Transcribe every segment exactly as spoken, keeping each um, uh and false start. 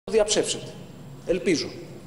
διαψεύσετε. Ελπίζω.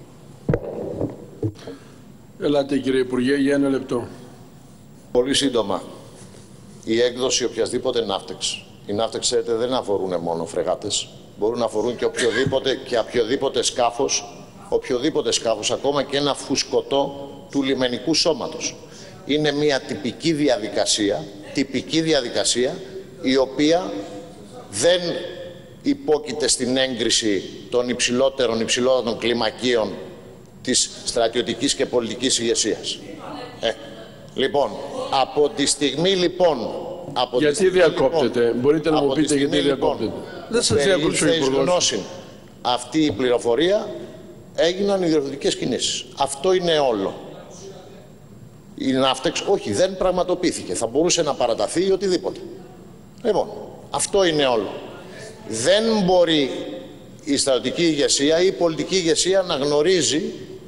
Ελάτε κύριε Υπουργέ για ένα λεπτό. Πολύ σύντομα. Η έκδοση οποιασδήποτε ναύτεξ. Οι ναύτεξ, ξέρετε, δεν αφορούν μόνο φρεγάτες. Μπορούν να αφορούν και οποιοδήποτε, και οποιοδήποτε σκάφος, οποιοδήποτε σκάφος, ακόμα και ένα φουσκωτό του λιμενικού σώματος. Είναι μια τυπική διαδικασία, τυπική διαδικασία, η οποία δεν υπόκειται στην έγκριση των υψηλότερων, υψηλότερων κλιμακίων της στρατιωτικής και πολιτικής ηγεσίας. Ε, λοιπόν, από τη στιγμή λοιπόν... Από γιατί στιγμή, διακόπτεται, λοιπόν, μπορείτε να μου πείτε γιατί διακόπτεται. Λοιπόν, δεν σας διάκοψε ο Υπουργός. γνώση αυτή η πληροφορία, έγιναν οι διορθωτικές κινήσεις. Αυτό είναι όλο. Η ναύτεξ, όχι, δεν πραγματοποιήθηκε. Θα μπορούσε να παραταθεί ή οτιδήποτε. Λοιπόν, αυτό είναι όλο. Δεν μπορεί η στρατιωτική ηγεσία ή η πολιτική ηγεσία να γνωρίζει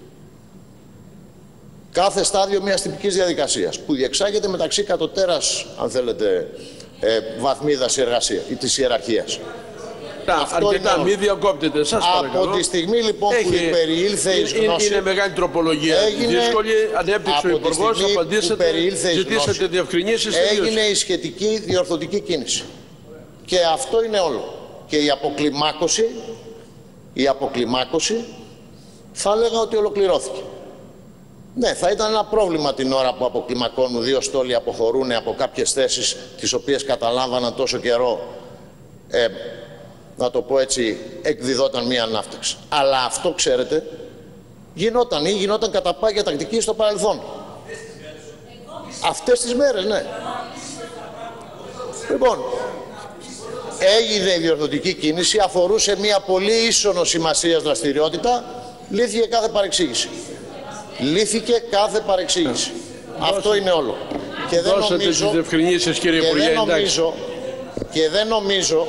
κάθε στάδιο μιας τυπικής διαδικασίας που διεξάγεται μεταξύ κατωτέρας, αν θέλετε, ε, βαθμίδας εργασία ή της ιεραρχίας. Αρκετά, μην διακόπτετε, σας παρακαλώ. Από τη στιγμή λοιπόν Έχει, που περιήλθε η γνώση... Είναι μεγάλη τροπολογία, έγινε, δύσκολη, ανέπτυξε ο Υπουργός, απαντήσατε, ζητήσατε διευκρινήσεις. Έγινε η σχετική διορθωτική κίνηση. Και αυτό είναι όλο. Και η αποκλιμάκωση, η αποκλιμάκωση θα έλεγα ότι ολοκληρώθηκε. Ναι, θα ήταν ένα πρόβλημα την ώρα που αποκλιμακώνουν δύο στόλοι, αποχωρούν από κάποιες θέσεις τις οποίες καταλάβαναν τόσο καιρό, ε, να το πω έτσι, εκδιδόταν μία ναύτεξ. Αλλά αυτό, ξέρετε, γινόταν ή γινόταν κατά πάγια τακτική στο παρελθόν. Αυτές τις μέρες, ναι. Λοιπόν, έγινε η διορθωτική κίνηση, αφορούσε μία πολύ ίσονο σημασίας δραστηριότητα, λύθηκε κάθε παρεξήγηση. Λύθηκε κάθε παρεξήγηση. Δώσε. Αυτό είναι όλο. Και δεν Δώσατε νομίζω, τις διευκρινήσεις, κύριε και Υπουργέ, δεν νομίζω, και δεν νομίζω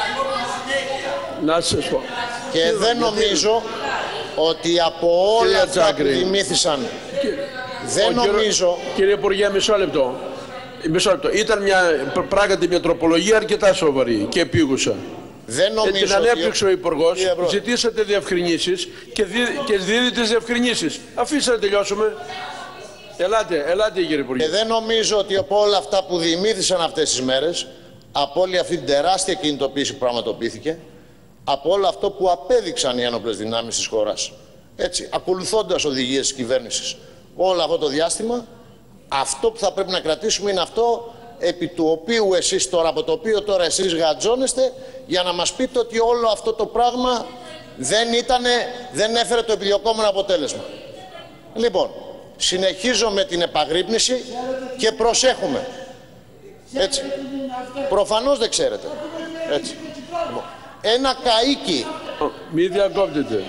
να σας πω. Και δεν γιατί... νομίζω ότι από όλα αυτά Τζάκρη, που δημήθησαν και... δεν Ο νομίζω... Κύριο, κύριε Υπουργέ, μισό λεπτό. Μισό λεπτό. Ήταν μια, πράγματι μια τροπολογία αρκετά σοβαρή και επίγουσα. Δεν νομίζω. Ε, την ανέπτυξε ο Υπουργός, ζητήσατε διευκρινήσεις και, δι, και δίδει τις διευκρινήσεις. Αφήστε να τελειώσουμε. Ελάτε, ελάτε κύριε Υπουργέ. Και δεν νομίζω ότι από όλα αυτά που δημήθησαν αυτές τις μέρες, από όλη αυτή την τεράστια κινητοποίηση που πραγματοποιήθηκε, από όλο αυτό που απέδειξαν οι ένοπλες δυνάμεις της χώρας, έτσι, ακολουθώντας οδηγίες της κυβέρνησης όλο αυτό το διάστημα, αυτό που θα πρέπει να κρατήσουμε είναι αυτό επί του οποίου εσείς τώρα, από το οποίο τώρα εσείς γατζώνεστε, για να μας πείτε ότι όλο αυτό το πράγμα δεν ήτανε, δεν έφερε το επιδιωκόμενο αποτέλεσμα. Λοιπόν, συνεχίζω με την επαγρύπνηση και προσέχουμε. Έτσι. Προφανώς δεν ξέρετε. Έτσι. Λοιπόν. Ένα καΐκι. Μην διακόπτετε.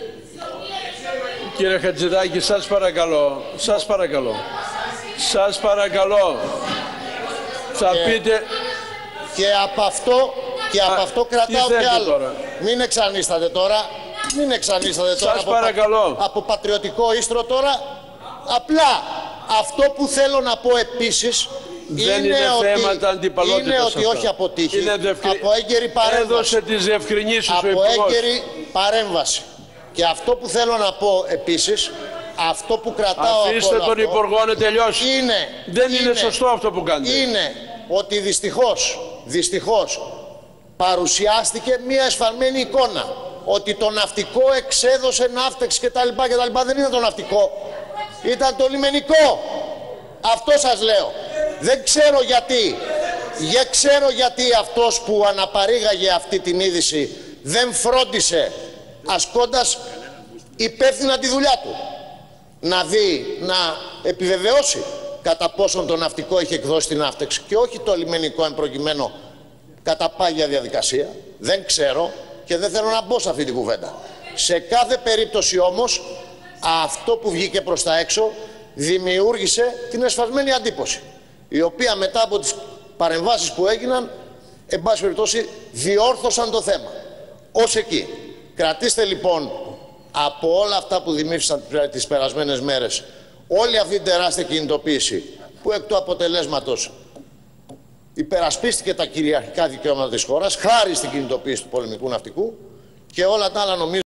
Κύριε Χατζηδάκη, σας παρακαλώ. Σας παρακαλώ. Σας παρακαλώ. Θα και, πείτε... Και από αυτό, και από Α, αυτό κρατάω και άλλο. Τώρα. Μην εξανίστατε τώρα. Μην εξανίστατε τώρα. Σας από, παρακαλώ. Από πατριωτικό ίστρο τώρα. Απλά αυτό που θέλω να πω επίσης δεν είναι, είναι ότι, θέματα αντιπαλότητας. Είναι ότι αυτά. όχι αποτύχει. Είναι δευκρι... Από έγκαιρη παρέμβαση. Έδωσε τις διευκρινήσεις από ο Υπουργός. έγκαιρη παρέμβαση. Και αυτό που θέλω να πω επίσης, αυτό που κρατάω Αφήστε από τον αυτό, Υπουργό να τελειώσει. Είναι, δεν είναι, είναι σωστό αυτό που κάνετε. Είναι ότι δυστυχώς, δυστυχώς παρουσιάστηκε μια εσφαλμένη εικόνα. Ότι το ναυτικό εξέδωσε ναύτεξ κτλ. κτλ. Δεν είναι το ναυτικό. Ήταν το λιμενικό. Αυτό σας λέω. Δεν ξέρω γιατί. Δεν ξέρω γιατί αυτός που αναπαρήγαγε αυτή την είδηση δεν φρόντισε, ασκώντας υπεύθυνα τη δουλειά του, να δει, να επιβεβαιώσει κατά πόσον το ναυτικό είχε εκδώσει την ναύτεξ και όχι το λιμενικό εν προκειμένου κατά πάγια διαδικασία. Δεν ξέρω και δεν θέλω να μπω σε αυτή την κουβέντα. Σε κάθε περίπτωση όμως αυτό που βγήκε προς τα έξω δημιούργησε την εσφαλμένη αντίποση, η οποία μετά από τις παρεμβάσεις που έγιναν, εν πάση περιπτώσει, διόρθωσαν το θέμα. Ως εκεί. Κρατήστε λοιπόν από όλα αυτά που δημιούργησαν τις περασμένες μέρες όλη αυτή την τεράστια κινητοποίηση που εκ του αποτελέσματος υπερασπίστηκε τα κυριαρχικά δικαιώματα της χώρας χάρη στην κινητοποίηση του πολεμικού ναυτικού Και όλα τα άλλα νομίζω